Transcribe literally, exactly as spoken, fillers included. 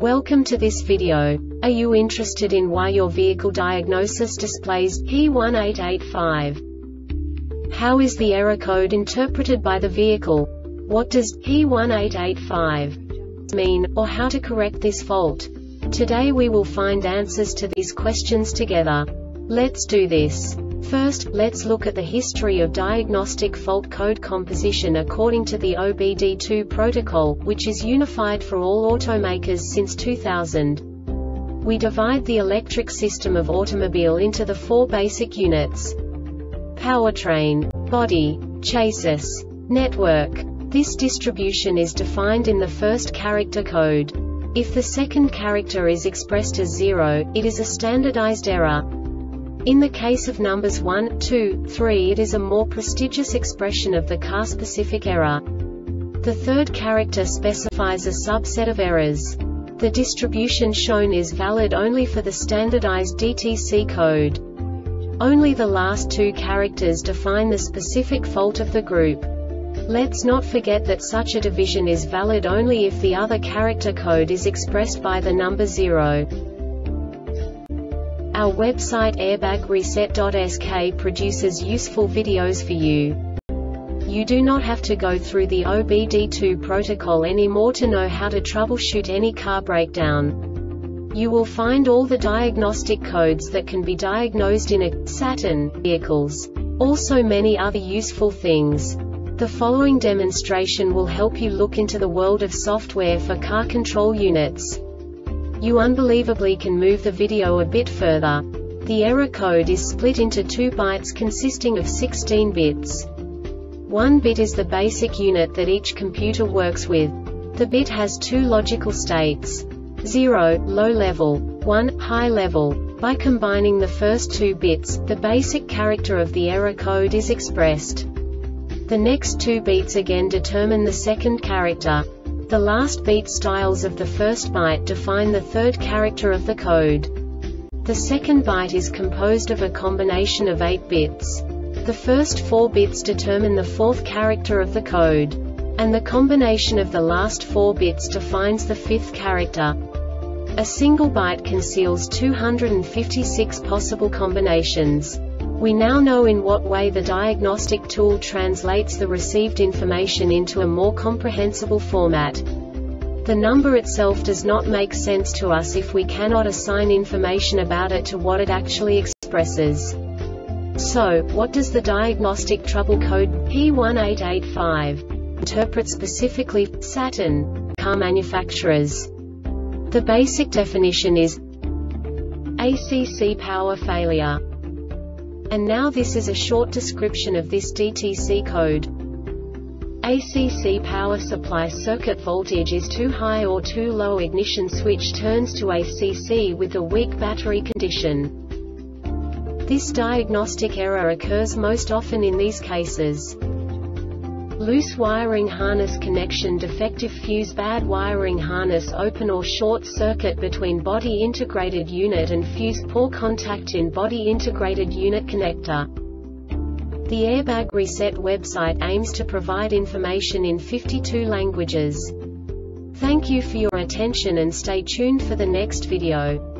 Welcome to this video. Are you interested in why your vehicle diagnosis displays P one eight eight five? How is the error code interpreted by the vehicle? What does P one eight eight five mean, or how to correct this fault? Today we will find answers to these questions together. Let's do this. First, let's look at the history of diagnostic fault code composition according to the O B D two protocol, which is unified for all automakers since two thousand. We divide the electric system of automobile into the four basic units: powertrain, body, chassis, network. This distribution is defined in the first character code. If the second character is expressed as zero, it is a standardized error. In the case of numbers one, two, three, it is a more prestigious expression of the car-specific error. The third character specifies a subset of errors. The distribution shown is valid only for the standardized D T C code. Only the last two characters define the specific fault of the group. Let's not forget that such a division is valid only if the other character code is expressed by the number zero. Our website airbag reset dot S K produces useful videos for you. You do not have to go through the O B D two protocol anymore to know how to troubleshoot any car breakdown. You will find all the diagnostic codes that can be diagnosed in a Saturn vehicles. Also many other useful things. The following demonstration will help you look into the world of software for car control units. You unbelievably can move the video a bit further. The error code is split into two bytes consisting of sixteen bits. One bit is the basic unit that each computer works with. The bit has two logical states: zero, low level, one, high level. By combining the first two bits, the basic character of the error code is expressed. The next two bits again determine the second character. The last beat styles of the first byte define the third character of the code. The second byte is composed of a combination of eight bits. The first four bits determine the fourth character of the code. And the combination of the last four bits defines the fifth character. A single byte conceals two hundred fifty-six possible combinations. We now know in what way the diagnostic tool translates the received information into a more comprehensible format. The number itself does not make sense to us if we cannot assign information about it to what it actually expresses. So, what does the diagnostic trouble code P one eight eight five interpret specifically for Saturn car manufacturers? The basic definition is A C C power failure. And now this is a short description of this D T C code. A C C power supply circuit voltage is too high or too low. Ignition switch turns to A C C with a weak battery condition. This diagnostic error occurs most often in these cases: loose wiring harness connection defective fuse, bad wiring harness, open or short circuit between body integrated unit and fuse, poor contact in body integrated unit connector. The Airbag Reset website aims to provide information in fifty-two languages. Thank you for your attention and stay tuned for the next video.